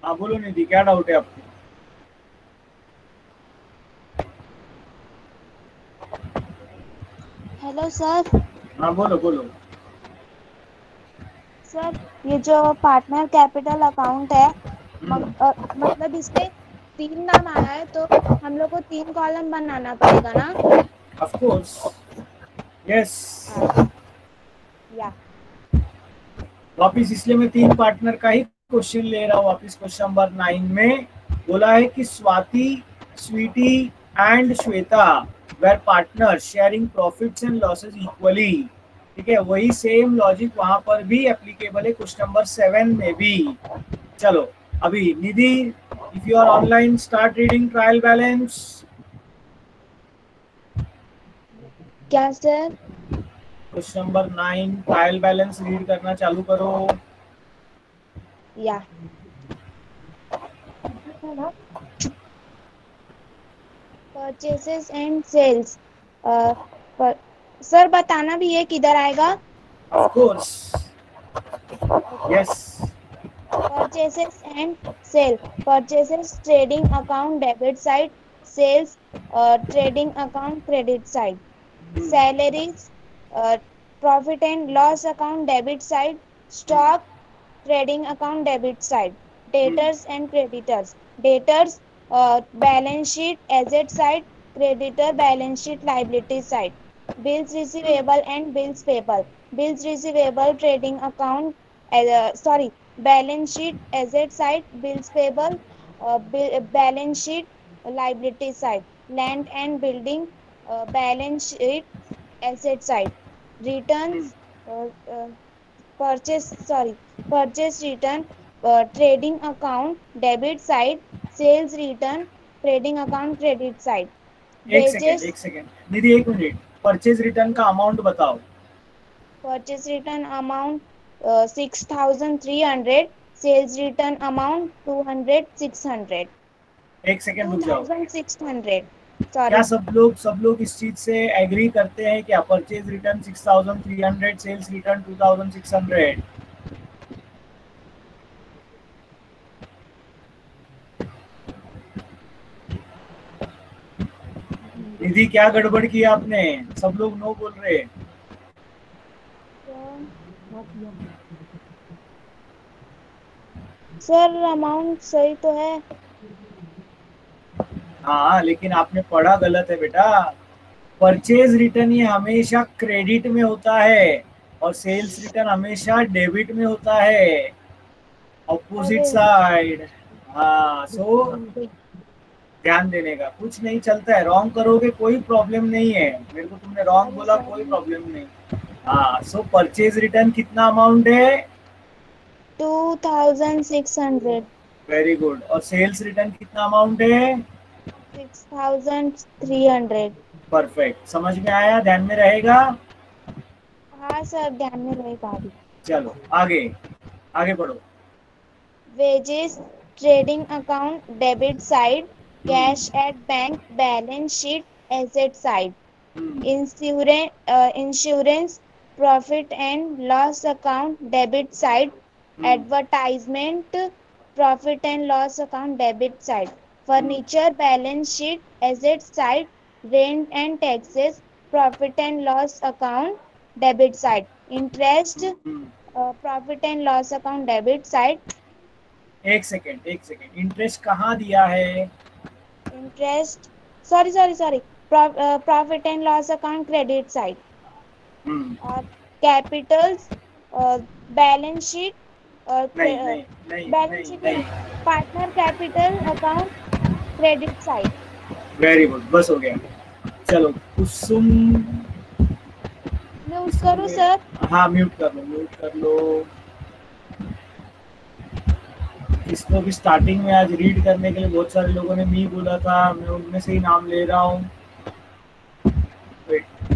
हाँ बोलो निधि, क्या डाउट है आपको? Hello sir. हाँ बोलो बोलो। सर, ये जो पार्टनर कैपिटल अकाउंट है, हम्म, मतलब इसमें तीन नाम आया है, तो हम लोग को तीन कॉलम बनाना पड़ेगा ना? Of course, yes. हाँ। या। वापिस इसलिए मैं तीन पार्टनर का ही क्वेश्चन ले रहा हूँ वापिस। क्वेश्चन नंबर 9 में बोला है कि Swati, Sweety and Shweta were partner sharing profits and losses equally. ठीक है, वही सेम लॉजिक वहां पर भी एप्लीकेबल है क्वेश्चन नंबर 7 में भी। चलो, अभी Nidhi, if you are online start reading trial balance. क्या sir? Question number 9 trial balance read करना चालू करो। या। Purchases and sales. पर, सर बताना भी है किधर आएगा? Of course, okay. Yes. Purchases and sale. Purchases trading account debit side. Sales trading account credit side. Salaries profit and loss account debit side. Stock trading account debit side. Debtors and creditors. Debtors balance sheet asset side. Creditor balance sheet liability side. Bills receivable and bills payable. Bills receivable trading account sorry, balance sheet asset side. Bills payable balance sheet liability side. Land and building balance sheet asset side. Returns uh, uh, purchase return trading account debit side. Sales return trading account credit side. एक second, Wages एक second Nidhi, एक minute. Purchase return का amount बताओ। purchase return amount 6,300. Sales return amount 600. एक second रुक जाओ। 2,600. क्या Sorry. सब लोग इस चीज से एग्री करते हैं क्या? Purchase return 6300, sales return 2600। Nidhi, क्या गड़बड़ किया आपने? सब लोग नो बोल रहे हैं। सर अमाउंट सही तो है। हाँ, लेकिन आपने पढ़ा गलत है बेटा। परचेज रिटर्न ये हमेशा क्रेडिट में होता है और सेल्स रिटर्न हमेशा डेबिट में होता है, ऑपोजिट अरे। साइड। हाँ, सो ध्यान देने का कुछ नहीं चलता है। रॉन्ग करोगे कोई प्रॉब्लम नहीं है, मेरे को तुमने रॉन्ग सॉरी बोला कोई सॉरी। प्रॉब्लम नहीं। हाँ, सो परचेज रिटर्न कितना अमाउंट है? 2,600। Very good. और सेल्स रिटर्न कितना अमाउंट है? 6,300। परफेक्ट, समझ में आया, ध्यान में रहेगा। हाँ सर, ध्यान में रहेगा अभी। चलो आगे, आगे बढ़ो। Wages trading account debit side. Hmm, Cash at bank balance sheet asset side. Hmm, Insurance profit and loss account debit side. Hmm, Advertisement profit and loss account debit side. Hmm, Furniture balance sheet asset side. Rent and taxes profit and loss account debit side. Interest hmm. profit and loss account debit side. एक second, एक second, interest कहाँ दिया है? Interest, sorry, profit and loss account credit side. हम्म, और Capitals balance sheet नहीं नहीं नहीं balance नहीं शीट नहीं, नहीं। Partner capital account credit side. Very good, बस हो गया। चलो, कुसुम, म्यूट कुसुम करूँ में। सर? हाँ, म्यूट कर लो, म्यूट कर लो। इसको भी स्टार्टिंग में आज रीड करने के लिए बहुत सारे लोगों ने मी बोला था, मैं उनमें से ही नाम ले रहा हूँ। वेट।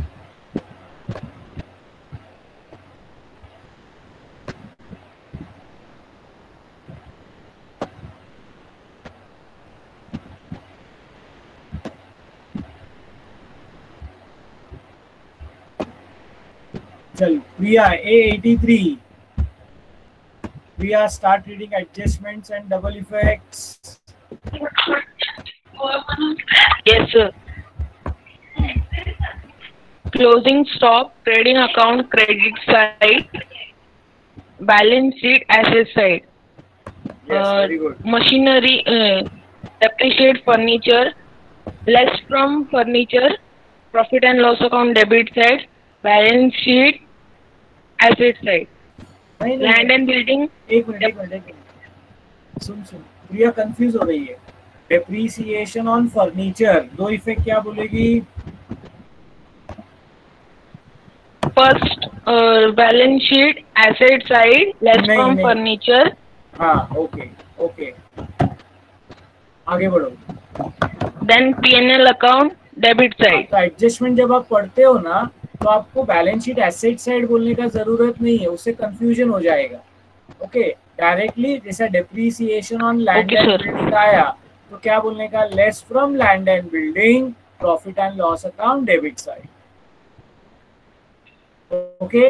चल, Priya A83, Priya, start reading adjustments and double effects. Yes, sir. Closing stock, trading account, credit side, balance sheet, asset side. Yes, very good. Machinery, depreciate furniture, less from furniture, profit and loss account, debit side, balance sheet, asset side. नहीं Land and building, एक मिनट सुन Priya confused हो रही है. Depreciation on furniture, दो effect क्या बोलेगी? first balance sheet, asset side, less from furniture. हाँ, ओके आगे बढ़ो. Then P&L account, debit side. तो एडजस्टमेंट जब आप पढ़ते हो ना, तो आपको बैलेंस शीट एसेट साइड बोलने का जरूरत नहीं है, उससे कंफ्यूजन हो जाएगा. ओके, डायरेक्टली जैसा depreciation on land and building आया, तो क्या बोलने का? Less from land and building, profit and loss account, debit side. Okay,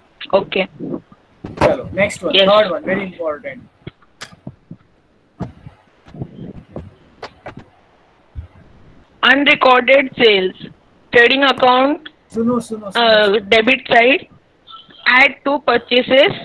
चलो next one, third one, very important. Unrecorded sales, trading account, सुनो debit side, add to purchases.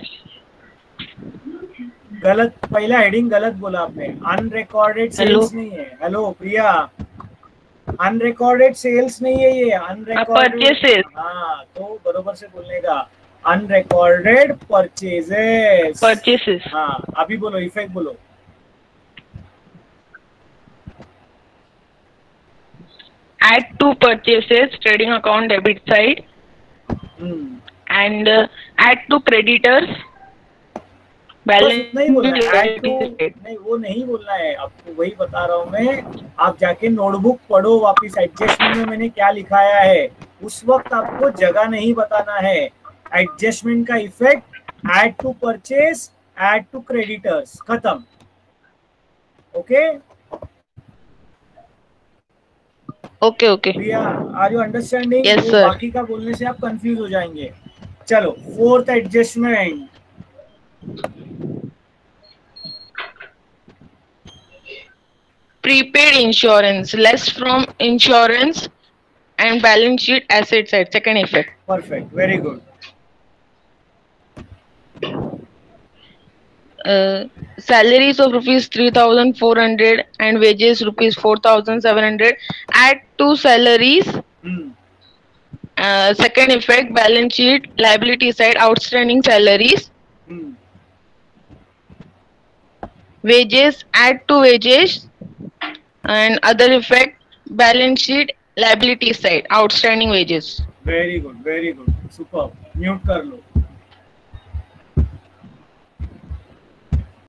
गलत, पहला heading गलत बोला आपने. अनरिकॉर्डेड सेल्स नहीं है. हेलो प्रिया, unrecorded sales नहीं है ये, अनरिकॉर्डेड परचेसेस. हाँ, तो बरोबर से बोलने का, अनरिकॉर्डेड परचेजेस. हाँ, अभी बोलो, इफेक्ट बोलो. Add to purchases, trading account, debit side, and add to creditors, balance. नहीं बोलना है, नहीं वो नहीं बोलना है, आपको वही बता रहा हूँ मैं. आप जाके नोटबुक पढ़ो वापिस, एडजस्टमेंट में मैंने क्या लिखाया है, उस वक्त आपको जगह नहीं बताना है. एडजस्टमेंट का effect, add to purchase, add to creditors, खत्म. Okay Priya, are you understanding? Yes sir. बाकी का बोलने से आप कंफ्यूज हो जाएंगे. चलो, fourth adjustment. Prepaid insurance, less from insurance, and balance sheet, asset side, second effect. Perfect, very good. Salaries of rupees 3,400 and wages rupees 4,700. Add to salaries. Second effect, balance sheet, liability side, outstanding salaries. Wages, add to wages, and other effect, balance sheet, liability side, outstanding wages. Very good, super. Mute कर लो.